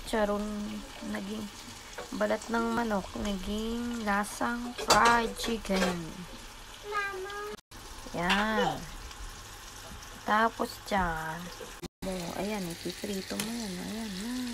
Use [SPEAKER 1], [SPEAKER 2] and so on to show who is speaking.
[SPEAKER 1] chicharon, naging balat ng manok, naging lasang fried chicken. Yan. Tapos dyan, ayan, ipiprito mo yan. Ayan na.